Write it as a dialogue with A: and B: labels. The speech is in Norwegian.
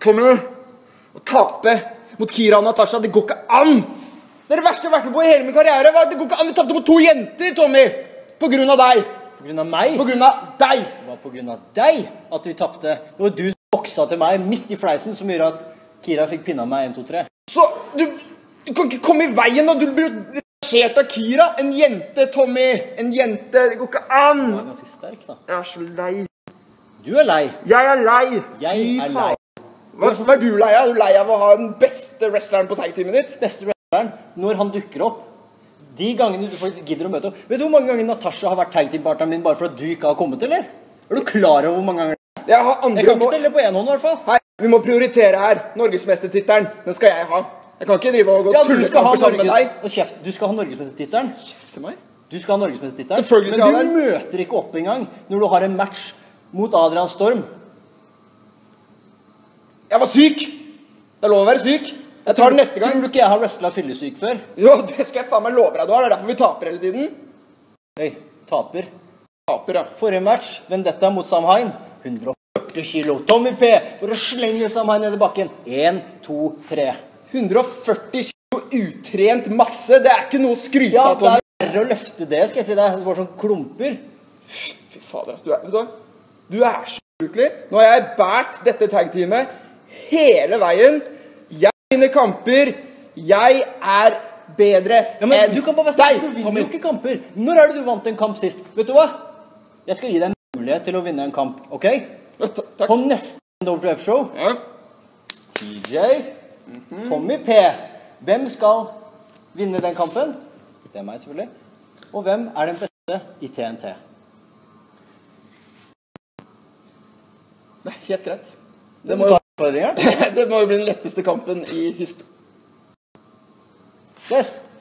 A: Tommy, å tape mot Kira og Natasha, det går ikke an! Det er det verste jeg har vært med på i hele min karriere. Det går ikke an, vi tapte mot 2 jenter, Tommy! På grunn av deg.
B: På grunn av meg?
A: På grunn av deg.
B: Det var på grunn av deg at vi tappte. Det var du som boksa til meg midt i fleisen som gjorde at Kira fikk pinna meg 1, 2, 3.
A: Så, du kan ikke komme i veien da, du blir jo reagert av Kira. En jente, Tommy. En jente, det går ikke an.
B: Du er ganske sterk da.
A: Jeg er så lei.
B: Du er lei.
A: Jeg er lei.
B: Jeg er lei.
A: Hva er du lei av? Er du lei av å ha den beste wrestleren på tag-teamet ditt?
B: Beste wrestleren, når han dukker opp. De gangene du faktisk gidder å møte opp. Vet du hvor mange ganger Natasha har vært tag-team-partneren min bare for at du ikke har kommet, eller? Er du klar over hvor mange ganger?
A: Jeg kan
B: ikke telle på en hånd i hvert fall.
A: Hei, vi må prioritere her. Norgesmestertittelen, den skal jeg ha. Jeg kan ikke drive og gå tullekamper sammen med deg.
B: Kjeft, du skal ha Norgesmestertittelen.
A: Kjeft til meg?
B: Du skal ha Norgesmestertittelen.
A: Selvfølgelig skal jeg ha den.
B: Men du møter ikke opp engang når du har en match mot Adrian Storm.
A: Jeg var syk. Det er lov å være syk. Jeg tar den neste gang.
B: Tror du ikke jeg har wrestlet fyllesyk før?
A: Jo, det skal jeg faen meg love deg du har. Det er derfor vi taper hele tiden.
B: Hei, taper.
A: Taper, ja.
B: Forrige match, Vendetta mot Sam Hain. 140 kilo. Tommy P. Bare slenger Sam Hain ned i bakken. 1, 2, 3.
A: 140 kilo utrent masse. Det er ikke noe å skryte av, Tommy.
B: Ja, det er verre å løfte det, skal jeg si deg. Det var sånn klumper.
A: Fy fader, altså. Du er så brukelig. Nå har jeg bært dette tag-teamet hele veien. Jeg vinner kamper. Jeg er bedre enn
B: du kan bare være du vinner jo ikke kamper. Når er det du vant en kamp sist? Vet du hva? Jeg skal gi deg en mulighet til å vinne en kamp, ok?
A: Ja, takk.
B: På neste WF-show.
A: Ja.
B: TJ, Tommy P. Hvem skal vinne den kampen? Det er meg selvfølgelig. Og hvem er den beste i TNT?
A: Det er helt greit.
B: Det må jo
A: det må jo bli den letteste kampen i historien.
B: Yes.